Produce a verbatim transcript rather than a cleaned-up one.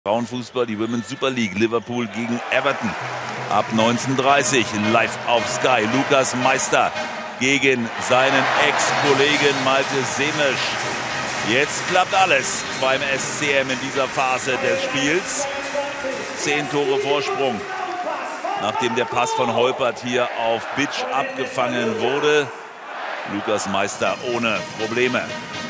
Frauenfußball, die Women's Super League, Liverpool gegen Everton. Ab neunzehn Uhr dreißig live auf Sky. Lukas Meister gegen seinen Ex-Kollegen Malte Semisch. Jetzt klappt alles beim S C M in dieser Phase des Spiels. Zehn Tore Vorsprung, nachdem der Pass von Holpert hier auf Bitsch abgefangen wurde. Lukas Meister ohne Probleme.